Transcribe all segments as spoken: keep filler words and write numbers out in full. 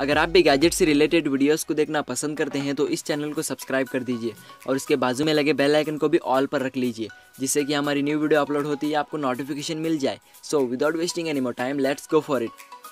अगर आप भी गैजेट से रिलेटेड वीडियोस को देखना पसंद करते हैं तो इस चैनल को सब्सक्राइब कर दीजिए और इसके बाजू में लगे बेल आइकन को भी ऑल पर रख लीजिए, जिससे कि हमारी न्यू वीडियो अपलोड होती है आपको नोटिफिकेशन मिल जाए। So without wasting any more time, let's go for it.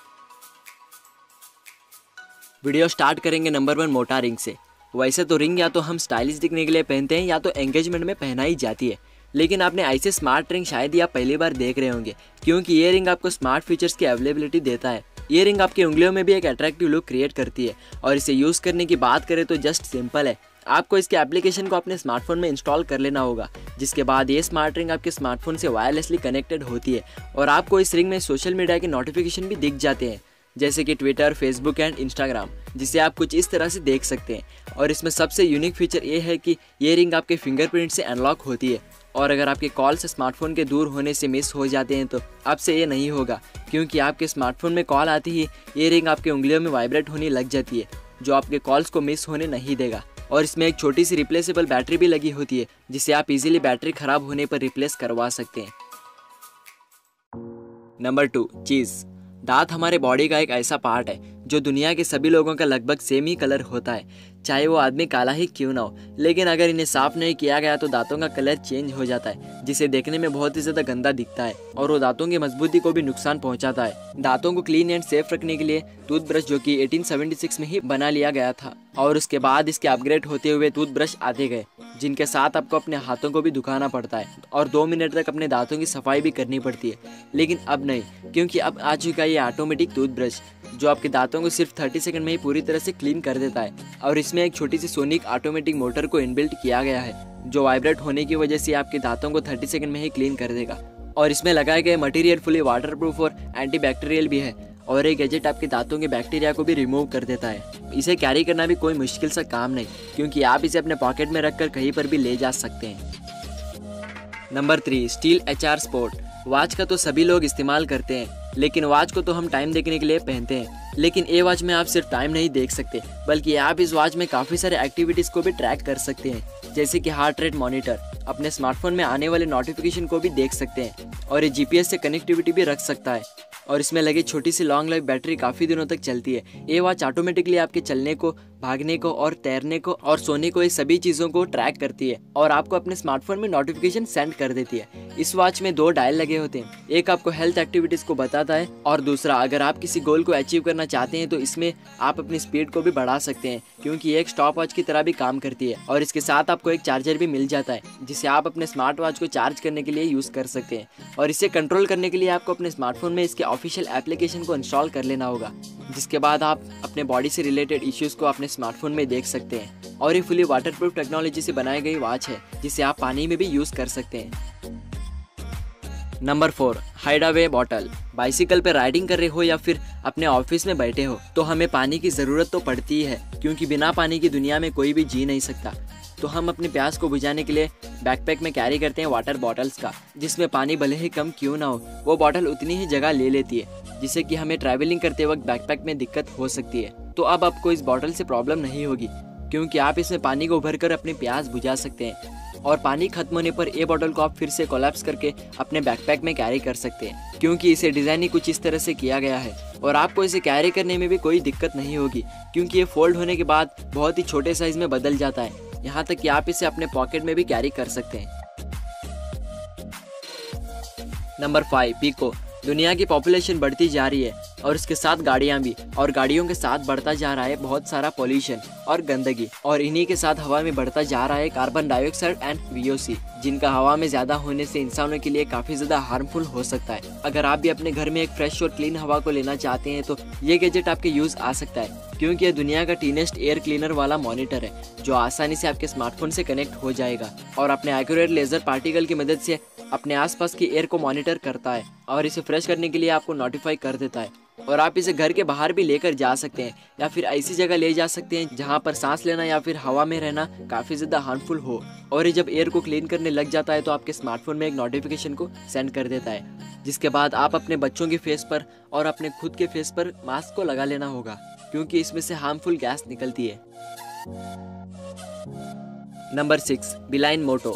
Video start करेंगे नंबर वन मोटा रिंग से। वैसे तो रिंग या तो हम स्टाइलिश दिखने के लिए पहनते हैं या तो एंगेजमेंट में पहनाई जाती है, लेकिन आपने ऐसे स्मार्ट रिंग शायद ही आप पहली बार देख रहे होंगे, क्योंकि ये रिंग आपको स्मार्ट फीचर्स की अवेलेबिलिटी देता है। ये रिंग आपकी उंगलियों में भी एक अट्रैक्टिव लुक क्रिएट करती है और इसे यूज़ करने की बात करें तो जस्ट सिंपल है। आपको इसके एप्लीकेशन को अपने स्मार्टफोन में इंस्टॉल कर लेना होगा, जिसके बाद ये स्मार्ट रिंग आपके स्मार्टफोन से वायरलेसली कनेक्टेड होती है और आपको इस रिंग में सोशल मीडिया के नोटिफिकेशन भी दिख जाते हैं, जैसे कि ट्विटर, फेसबुक एंड इंस्टाग्राम, जिसे आप कुछ इस तरह से देख सकते हैं। और इसमें सबसे यूनिक फीचर ये है कि ये रिंग आपके फिंगरप्रिंट से अनलॉक होती है और अगर आपके कॉल्स स्मार्टफोन के दूर होने से मिस हो जाते हैं तो अब से ये नहीं होगा, क्योंकि आपके स्मार्टफोन में कॉल आती ही ये रिंग आपके उंगलियों में वाइब्रेट होने लग जाती है, जो आपके कॉल्स को मिस होने नहीं देगा। और इसमें एक छोटी सी रिप्लेसेबल बैटरी भी लगी होती है, जिसे आप इजीली बैटरी खराब होने पर रिप्लेस करवा सकते हैं। नंबर टू, चीज़। दांत हमारे बॉडी का एक ऐसा पार्ट है जो दुनिया के सभी लोगों का लगभग सेम ही कलर होता है, चाहे वो आदमी काला ही क्यों ना हो। लेकिन अगर इन्हें साफ नहीं किया गया तो दांतों का कलर चेंज हो जाता है, जिसे देखने में बहुत ही ज्यादा गंदा दिखता है और वो दांतों की मजबूती को भी नुकसान पहुंचाता है। दांतों को क्लीन एंड सेफ रखने के लिए टूथब्रश, जो कि अठारह सौ छिहत्तर में ही बना लिया गया था, और उसके बाद इसके अपग्रेड होते हुए टूथब्रश आते गए, जिनके साथ आपको अपने हाथों को भी दुखाना पड़ता है और दो मिनट तक अपने दांतों की सफाई भी करनी पड़ती है। लेकिन अब नहीं, क्योंकि अब आ चुका है ये ऑटोमेटिक टूथब्रश, जो आपके दांतों को सिर्फ तीस सेकंड में ही पूरी तरह से क्लीन कर देता है। और इसमें एक छोटी सी सोनिक ऑटोमेटिक मोटर को इनबिल्ट किया गया है, जो वाइब्रेट होने की वजह से आपके दांतों को तीस सेकंड में ही क्लीन कर देगा। और इसमें लगाए गए मटेरियल फुली वाटरप्रूफ और एंटीबैक्टीरियल भी है और ये गैजेट आपके दांतों के बैक्टीरिया को भी रिमूव कर देता है। इसे कैरी करना भी कोई मुश्किल सा काम नहीं, क्योंकि आप इसे अपने पॉकेट में रखकर कहीं पर भी ले जा सकते हैं। Number three, steel H R sport. Watch का तो सभी लोग इस्तेमाल करते हैं, लेकिन वॉच को तो हम टाइम देखने के लिए पहनते हैं, लेकिन ये वॉच में आप सिर्फ टाइम नहीं देख सकते, बल्कि आप इस वॉच में काफ़ी सारे एक्टिविटीज़ को भी ट्रैक कर सकते हैं, जैसे कि हार्ट रेट मॉनिटर, अपने स्मार्टफोन में आने वाले नोटिफिकेशन को भी देख सकते हैं और ये जीपीएस से कनेक्टिविटी भी रख सकता है। और इसमें लगी छोटी सी लॉन्ग लाइफ बैटरी काफ़ी दिनों तक चलती है। ये वॉच ऑटोमेटिकली आपके चलने को, भागने को और तैरने को और सोने को, ये सभी चीज़ों को ट्रैक करती है और आपको अपने स्मार्टफोन में नोटिफिकेशन सेंड कर देती है। इस वॉच में दो डायल लगे होते हैं, एक आपको हेल्थ एक्टिविटीज़ को बताता है और दूसरा अगर आप किसी गोल को अचीव करना चाहते हैं तो इसमें आप अपनी स्पीड को भी बढ़ा सकते हैं, क्योंकि ये एक स्टॉप वॉच की तरह भी काम करती है। और इसके साथ आपको एक चार्जर भी मिल जाता है, जिसे आप अपने स्मार्ट वॉच को चार्ज करने के लिए यूज़ कर सकते हैं। और इसे कंट्रोल करने के लिए आपको अपने स्मार्टफोन में इसके ऑफिशियल एप्लीकेशन को इंस्टॉल कर लेना होगा, जिसके बाद आप अपने बॉडी से रिलेटेड इश्यूज को अपने स्मार्टफोन में देख सकते हैं। और ये फुली वाटरप्रूफ टेक्नोलॉजी से बनाई गई वॉच है, जिसे आप पानी में भी यूज कर सकते हैं। Number four, hide away bottle. Bicycle पर राइडिंग कर रहे हो या फिर अपने ऑफिस में बैठे हो तो हमें पानी की ज़रूरत तो पड़ती ही है, क्योंकि बिना पानी की दुनिया में कोई भी जी नहीं सकता। तो हम अपने प्यास को बुझाने के लिए बैकपैक में कैरी करते हैं वाटर बॉटल्स का, जिसमें पानी भले ही कम क्यों ना हो, वो बॉटल उतनी ही जगह ले लेती है, जिससे कि हमें ट्रैवलिंग करते वक्त बैकपैक में दिक्कत हो सकती है। तो अब आपको इस बॉटल से प्रॉब्लम नहीं होगी, क्योंकि आप इसमें पानी को भरकर अपनी प्यास बुझा सकते हैं और पानी खत्म होने पर ये बॉटल को आप फिर से कोलैप्स करके अपने बैकपैक में कैरी कर सकते हैं, क्योंकि इसे डिज़ाइन ही कुछ इस तरह से किया गया है। और आपको इसे कैरी करने में भी कोई दिक्कत नहीं होगी, क्योंकि ये फोल्ड होने के बाद बहुत ही छोटे साइज में बदल जाता है, यहाँ तक कि आप इसे अपने पॉकेट में भी कैरी कर सकते हैं। Number five, pico. दुनिया की पॉपुलेशन बढ़ती जा रही है और इसके साथ गाड़ियां भी, और गाड़ियों के साथ बढ़ता जा रहा है बहुत सारा पोल्यूशन और गंदगी, और इन्हीं के साथ हवा में बढ़ता जा रहा है कार्बन डाइऑक्साइड एंड वीओसी, जिनका हवा में ज्यादा होने से इंसानों के लिए काफी ज्यादा हार्मफुल हो सकता है। अगर आप भी अपने घर में एक फ्रेश और क्लीन हवा को लेना चाहते हैं तो ये गैजेट आपके यूज आ सकता है, क्योंकि यह दुनिया का टीनेस्ट एयर क्लीनर वाला मॉनिटर है, जो आसानी से आपके स्मार्टफोन से कनेक्ट हो जाएगा और अपने एक्यूरेट लेजर पार्टिकल की मदद से अपने आसपास की एयर को मॉनिटर करता है और इसे फ्रेश करने के लिए आपको नोटिफाई कर देता है। और आप इसे घर के बाहर भी लेकर जा सकते हैं या फिर ऐसी जगह ले जा सकते हैं जहां पर सांस लेना या फिर हवा में रहना काफ़ी ज़्यादा हार्मफुल हो। और ये जब एयर को क्लीन करने लग जाता है तो आपके स्मार्टफोन में एक नोटिफिकेशन को सेंड कर देता है, जिसके बाद आप अपने बच्चों के फेस पर और अपने खुद के फेस पर मास्क को लगा लेना होगा, क्योंकि इसमें से हार्मफुल गैस निकलती है। Number six, beeline moto.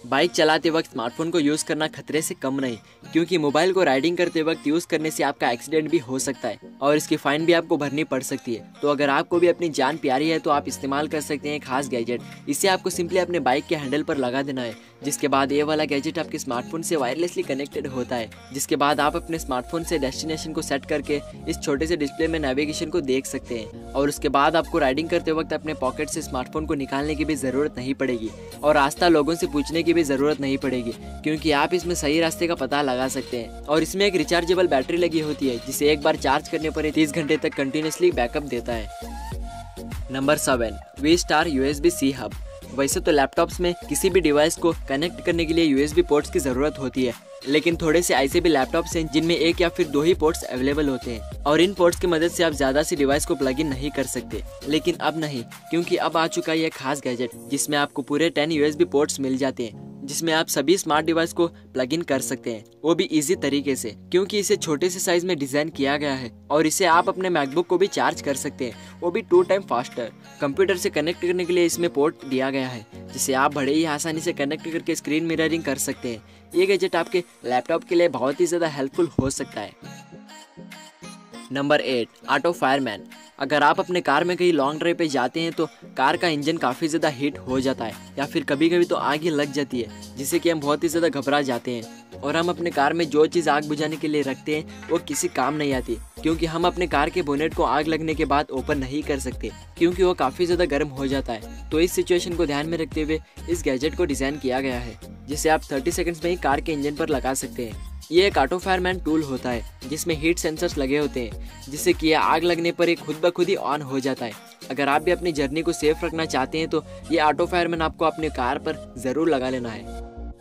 Bike चलाते वक्त स्मार्टफोन को यूज़ करना खतरे से कम नहीं, क्योंकि मोबाइल को राइडिंग करते वक्त यूज़ करने से आपका एक्सीडेंट भी हो सकता है और इसकी फ़ाइन भी आपको भरनी पड़ सकती है। तो अगर आपको भी अपनी जान प्यारी है तो आप इस्तेमाल कर सकते हैं खास गैजेट। इसे आपको सिंपली अपने बाइक के हैंडल पर लगा देना है, जिसके बाद ये वाला गैजेट आपके स्मार्टफोन से वायरलेसली कनेक्टेड होता है। जिसके बाद आप अपने स्मार्टफोन से डेस्टिनेशन को सेट करके इस छोटे से डिस्प्ले में नेविगेशन को देख सकते हैं और उसके बाद आपको राइडिंग करते वक्त अपने पॉकेट से स्मार्टफोन को निकालने की भी ज़रूरत नहीं पड़ेगी और रास्ता लोगों से पूछने की भी ज़रूरत नहीं पड़ेगी, क्योंकि आप इसमें सही रास्ते का पता लगा सकते हैं। और इसमें एक रिचार्जेबल बैटरी लगी होती है, जिसे एक बार चार्ज करने पर तीस घंटे तक कंटिन्यूसली बैकअप देता है। Number seven, V star USB C hub. वैसे तो लैपटॉप्स में किसी भी डिवाइस को कनेक्ट करने के लिए यूएसबी पोर्ट्स की ज़रूरत होती है, लेकिन थोड़े से ऐसे भी लैपटॉप्स हैं जिनमें एक या फिर दो ही पोर्ट्स अवेलेबल होते हैं और इन पोर्ट्स की मदद से आप ज़्यादा सी डिवाइस को प्लग इन नहीं कर सकते। लेकिन अब नहीं, क्योंकि अब आ चुका है यह खास गैजेट जिसमें आपको पूरे टेन यूएसबी पोर्ट्स मिल जाते हैं, जिसमें आप सभी स्मार्ट डिवाइस को प्लग इन कर सकते हैं, वो भी इजी तरीके से, क्योंकि इसे छोटे से साइज में डिजाइन किया गया है और इसे आप अपने मैकबुक को भी चार्ज कर सकते हैं, वो भी टू टाइम फास्टर। कंप्यूटर से कनेक्ट करने के लिए इसमें पोर्ट दिया गया है, जिसे आप बड़े ही आसानी से कनेक्ट करके स्क्रीन मिररिंग कर सकते हैं। ये गैजेट आपके लैपटॉप के लिए बहुत ही ज़्यादा हेल्पफुल हो सकता है। Number eight, auto fireman. अगर आप अपने कार में कहीं लॉन्ग ड्राइव पे जाते हैं तो कार का इंजन काफ़ी ज़्यादा हीट हो जाता है या फिर कभी कभी तो आग ही लग जाती है, जिससे कि हम बहुत ही ज़्यादा घबरा जाते हैं और हम अपने कार में जो चीज़ आग बुझाने के लिए रखते हैं वो किसी काम नहीं आती, क्योंकि हम अपने कार के बोनेट को आग लगने के बाद ओपन नहीं कर सकते, क्योंकि वो काफ़ी ज़्यादा गर्म हो जाता है। तो इस सिचुएशन को ध्यान में रखते हुए इस गैजेट को डिज़ाइन किया गया है, जिसे आप तीस सेकंड्स में ही कार के इंजन पर लगा सकते हैं। ये एक ऑटो फायरमैन टूल होता है जिसमें हीट सेंसर्स लगे होते हैं, जिससे कि आग लगने पर ये खुद ब खुद ही ऑन हो जाता है। अगर आप भी अपनी जर्नी को सेफ रखना चाहते हैं तो ये ऑटो फायरमैन आपको अपने कार पर ज़रूर लगा लेना है।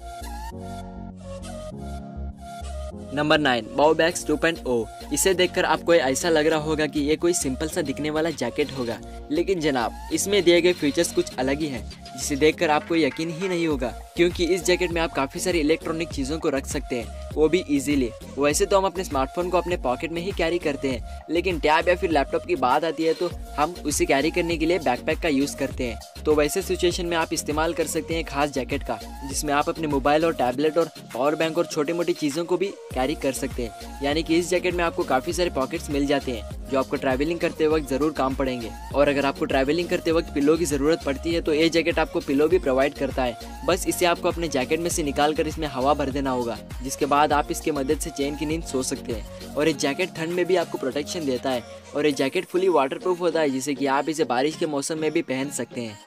Number nine, Baubax two point O. इसे देखकर आपको ऐसा लग रहा होगा कि ये कोई सिंपल सा दिखने वाला जैकेट होगा, लेकिन जनाब इसमें दिए गए फीचर्स कुछ अलग ही हैं, जिसे देखकर आपको यकीन ही नहीं होगा, क्योंकि इस जैकेट में आप काफ़ी सारी इलेक्ट्रॉनिक चीज़ों को रख सकते हैं, वो भी इजीली। वैसे तो हम अपने स्मार्टफोन को अपने पॉकेट में ही कैरी करते हैं, लेकिन टैब या फिर लैपटॉप की बात आती है तो हम उसे कैरी करने के लिए बैकपैक का यूज़ करते हैं। तो वैसे सिचुएशन में आप इस्तेमाल कर सकते हैं खास जैकेट का, जिसमें आप अपने मोबाइल और टैबलेट और पावर बैंक और छोटी मोटी चीज़ों को भी कैरी कर सकते हैं। यानी कि इस जैकेट में आपको काफ़ी सारे पॉकेट्स मिल जाते हैं जो आपको ट्रैवलिंग करते वक्त ज़रूर काम पड़ेंगे। और अगर आपको ट्रैवलिंग करते वक्त पिलो की ज़रूरत पड़ती है तो ये जैकेट आपको पिलो भी प्रोवाइड करता है। बस इसे आपको अपने जैकेट में से निकाल कर इसमें हवा भर देना होगा, जिसके बाद आप इसके मदद से चैन की नींद सो सकते हैं। और ये जैकेट ठंड में भी आपको प्रोटेक्शन देता है और ये जैकेट फुली वाटरप्रूफ होता है, जिससे कि आप इसे बारिश के मौसम में भी पहन सकते हैं।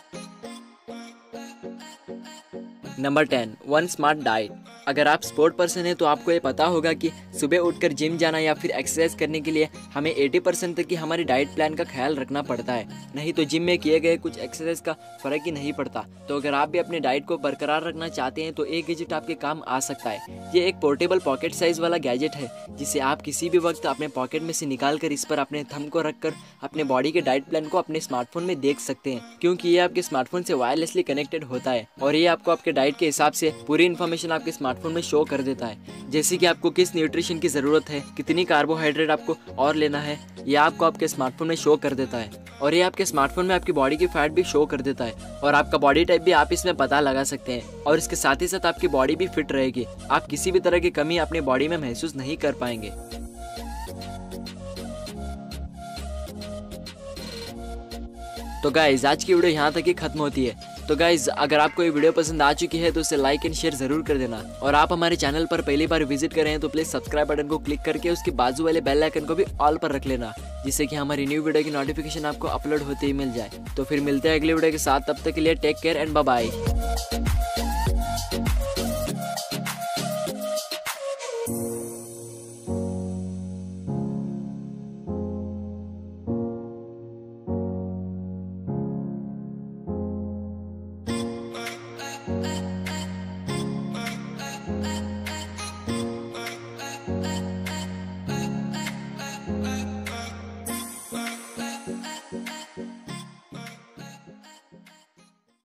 Number ten, one smart diet. अगर आप स्पोर्ट पर्सन हैं तो आपको ये पता होगा कि सुबह उठकर जिम जाना या फिर एक्सरसाइज करने के लिए हमें अस्सी परसेंट तक की हमारी डाइट प्लान का ख्याल रखना पड़ता है, नहीं तो जिम में किए गए कुछ एक्सरसाइज का फर्क ही नहीं पड़ता। तो अगर आप भी अपनी डाइट को बरकरार रखना चाहते हैं तो एक गैजेट आपके काम आ सकता है। ये एक पोर्टेबल पॉकेट साइज वाला गैजेट है, जिसे आप किसी भी वक्त अपने पॉकेट में से निकाल कर इस पर अपने थंब को रखकर अपने बॉडी के डाइट प्लान को अपने स्मार्टफोन में देख सकते हैं, क्योंकि ये आपके स्मार्टफोन से वायरलेसली कनेक्टेड होता है और ये आपको आपके डाइट के हिसाब से पूरी इन्फॉर्मेशन आपके स्मार्टफोन में शो कर देता है, जैसे कि आपको किस न्यूट्रिशन की जरूरत है, कितनी कार्बोहाइड्रेट आपको और लेना है, यह आपको आपके स्मार्टफोन में शो कर देता है। और ये आपके स्मार्टफोन में आपकी बॉडी की फैट भी शो कर देता है और आपका बॉडी टाइप भी आप इसमें पता लगा सकते हैं। और इसके साथ ही साथ आपकी बॉडी भी फिट रहेगी, आप किसी भी तरह की कमी अपनी बॉडी में महसूस नहीं कर पाएंगे। तो गाइज आज की वीडियो यहाँ तक ही खत्म होती है। तो गाइज अगर आपको ये वीडियो पसंद आ चुकी है तो उसे लाइक एंड शेयर जरूर कर देना, और आप हमारे चैनल पर पहली बार विजिट कर रहे हैं तो प्लीज सब्सक्राइब बटन को क्लिक करके उसके बाजू वाले बेल आइकन को भी ऑल पर रख लेना, जिससे कि हमारी न्यू वीडियो की नोटिफिकेशन आपको अपलोड होते ही मिल जाए। तो फिर मिलते हैं अगले वीडियो के साथ, तब तक के लिए take care and bye bye.